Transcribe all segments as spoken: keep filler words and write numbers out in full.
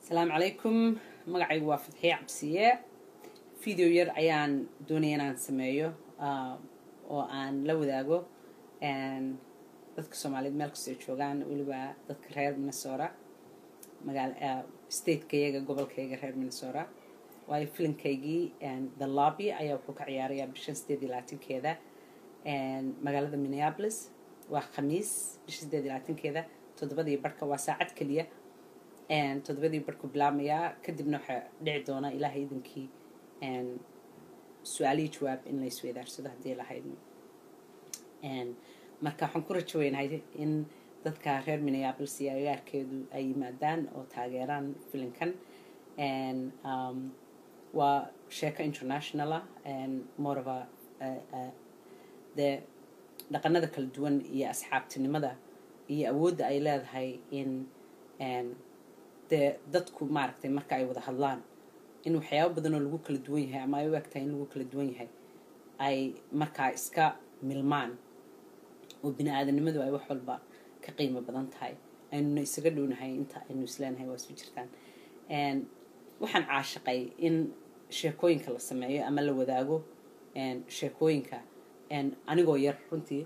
السلام عليكم. مقعي وافضحي عبسية فيديو ير أيان دوني أنا نسميه آه وأن لو ذاقو أن ذاتك سومالي ملك سيتشوغان ولبا ذاتك رير من السورة مقال آه ستيت كيجا قبل كيجا رير من السورة واي فيلم كيجي and the lobby أيا وحوك عياريا بشن ستيدي لاتين كذا and مقالة مينيابلس وخميس بشن ستيدي لاتين كذا تضبطي بركة وساعات كلية and تدبدي بركو بلاميا كدبنا وح دعدونا إلى هيدنكي and سؤالي جواب إن ليس ويدار سده دي لهيدن and مركا حنكرة شوين هاي إن تذكر مينيابلس يا كيدو أي مادان أو تاجران فيلنكن and um وشركة international and more of a uh, uh, the لقنا ذاك الدون يا أصحاب تنمذا يأود أيلاد هاي in and dadku maaragtay marka ay wada hadlaan in waxyaabo badan oo lagu kala duwan yahay ama ay u egtahay in lagu kala duwan yahay ay marka iska milmaan oo bini'aadanimadu ay wax walba ka qiimo badan tahay aynu isaga dhownahay inta aynu isleenahay waa isku jirtaan and waxaan caashaqay in sheekooyinka la sameeyo ama la wadaago and sheekooyinka and anigoo yar runtii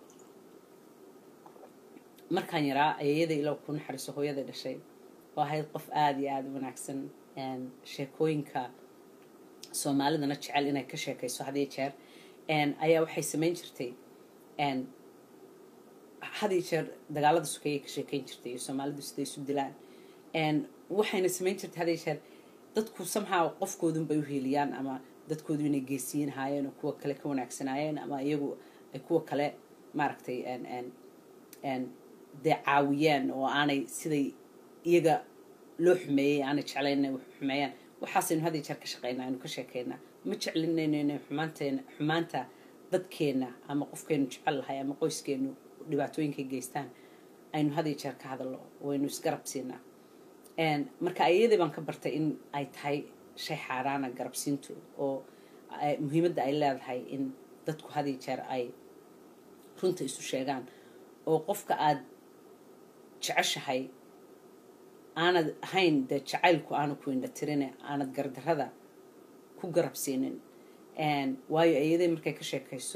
markaan yaraa ayayada ilaa ku naxariiso hooyada dhashay وهاي قف آدي آدي ونعكسن and شيكوينكا سومالي دنا تشعل إنها كشيكي سو هذي يشير and أيا وحي سمين شرتي and هذي يشير دقالة دسوكي كشيكين شرتي سومالي دسوكي سودلان and وحي نسمين شرت هذي يشير دتكو somehow قفكو دون بيوهيليان أما دتكو دون يجيسين هايين وكوا كله كون عكسن هايين أما يجو كوا كله ماركتي and and and دعاويان وأنا سيدي iyaga loo xumeeyay aan jeclaynay wax xumeeyaan waxaasina hadii jeer ka shaqeynaa inuu ka sheekeena ma jeclinayno xumaanteena xumaanta dadkeena ama qofkeenu jecel lahay ama qoyskeenu dhibaatooyinka geystaan aynu hadii jeer ka hadalno waynu isgarabsiinaa and marka ayadii baan ka bartay in ay tahay shay xaaraana garabsiintu oo muhiimadda ay leedahay in dadku hadii jeer ay runta isu sheegaan oo qofka aad jeceshahay aanad ahayn de jacaylku aanu ku indhatirine aanad gardarrada ku garabsiinin and waayo ayaday markay ka sheekayso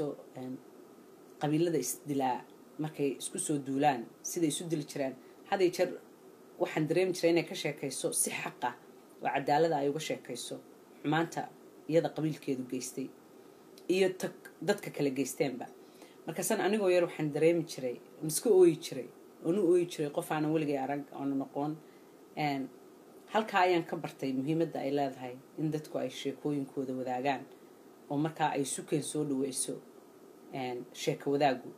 qabiilada isdilaa markay isku soo duulaan siday isu dili jireen haday jeer waxaan dareemi jiray inay ka sheekayso si xaq ah oo cadaalad ay uga sheekayso xumaanta iyada qabiilkeedu geystay iyo dadka kala geysteenba markaasaan anigoo yar waxaan dareemi jiray iska ooyi jiray onu ooyi jiray qof aan weligay arag aan noqon and halka ayaan ka bartay muhiimadda ay leedahay in dadku ay sheekooyinkooda wadaagaan oo marka ay sukeen soo dhaweyso and sheeko wadaagu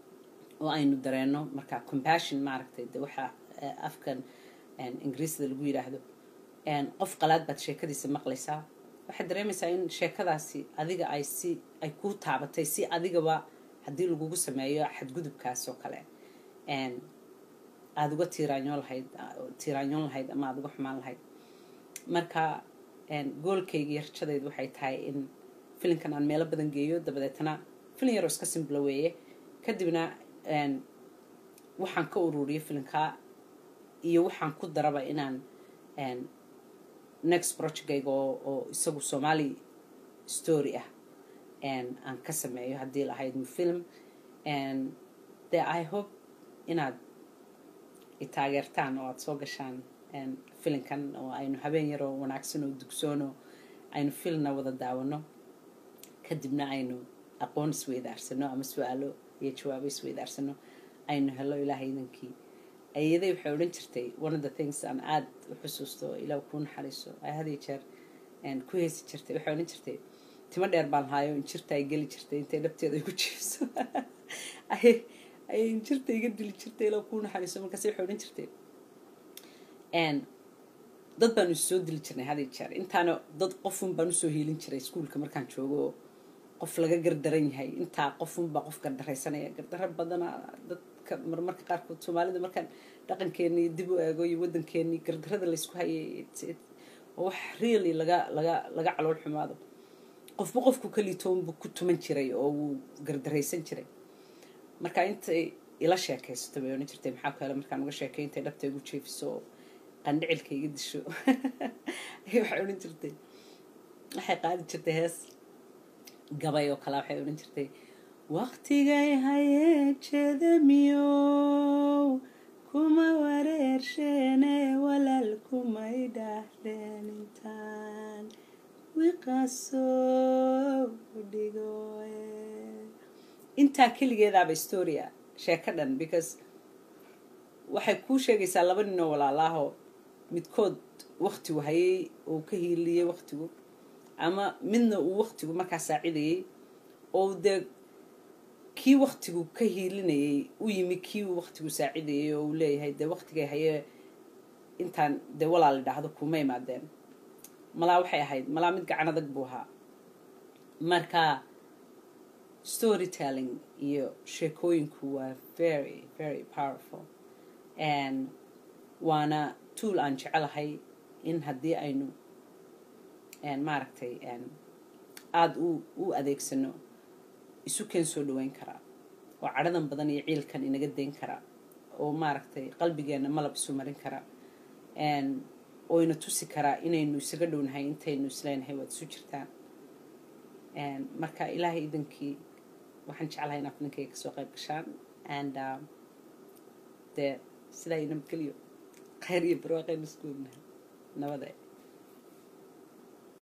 oo aynu dareeno marka compassion maaragtay waxa afkan and ingiriisida lagu yiraahdo and qof qalaad baad sheekadiisa maqlaysaa waxa dareemaysaa in sheekadaasi adiga ay si ay ku taabatay si adigaba hadii lagu sameeyo xadgudubkaas oo kale and aad uga tiiraanyoon lahayd tiiraanyoon lahayd ama aad uga xumaan lahayd marka and goolkayga yarjadeed waxay tahay in filimkan aan meelo badan geeyo dabadeetana filim yar oo iska simple weeye kadibna and waxaan ka ururiyay filimka iyo waxaan ku daraba inaan and next project oo isagu Somali story ah and aan ka sameeyo hadii lahayd film and that I hope inaad itaageertaan oo aad soo gashaan and filimkan oo aynu habeen yar oo wanaagsan oo dugsoono aynu filmna wada daawano kadibna aynu aqoon isweydaarsano ama su'aalo iyo jawaabo isweydaarsano aynu helo ilaahay idinkii ayaday waxay oran jirtay one of the things aan aad u xusuusto ilaa ku naxariiso ay hadii jeer and ku heesi jirtay waxay oran jirtay timo dheer baan haayo in jirta ay gali jirtay intay dhabteeda ay ku jiifso ay ay jirta iga dili jirtay ilaa ku naxariiso markaas waxay oran jirtay and dad baan soo dili jirnay hadii jeer intaana dad qofun baan soo hiilin jiray iskuulka markaan joogo qof laga gardaran yahay inta qofun ba qof gardaraysanaya gardar badan dadka marmarka qaar ku Soomaalida markaan dhaqankeeni dib u eego iyo wadankeeni gardarada la isku hayay wax really laga laga laga calool xumaado qofba qofku kaliitoon ku tuman jiray oo gardaraysan jiray marka inta ila sheekaysto bay oran jirtay maxaa kale markaan uga sheekay intay dhabta ugu jeefiso qandhicilka iga disho waxay odhan jirtay waxay qaadi jirtay hees gabay oo kale waxay odhan jirtay waqtigay hayee jeedamiyow kuma wareersheene walaal kumay dhahdeen intaan wiqasoo dhigo intaa keligeedaaba storia sheeko dhan because waxay kuu sheegaysaa laba nin oo walaalaahoo midkood waqtigu hayay oo ka hiiliyey waqtigu ama midna uu waqtigu markaa saacidayay oo dee kii waqtigu ka hiilinayay u yimi kii uu waqtigu saacidayay oo uu leeyahay dee waqtigay hayee intaan dee walaal idhaahdo kuma imaadeen malaa waxay ahayd malaa mid gacan adag buu ahaa marka storytelling iyo sheekooyinku waa very very powerful and waana tool aan jecelahay in haddii aynu maaragtay aada u u adeegsano isu keen soo dhaweyn karaa oo cadhadan badan iyo ciilkan inaga dayn karaa oo maaragtay qalbigeena malab isu marin karaa oo ina tusi karaa inaynu isaga dhownahay intaynu isleenahay waad isu jirtaan marka ilaahay idankii waxaan jeclahay inaad ninkayga kasoo qayb gashaan and dee sidaa ina nabadgeliyo khayr iyo barwaaqaynu isku ognahay nabada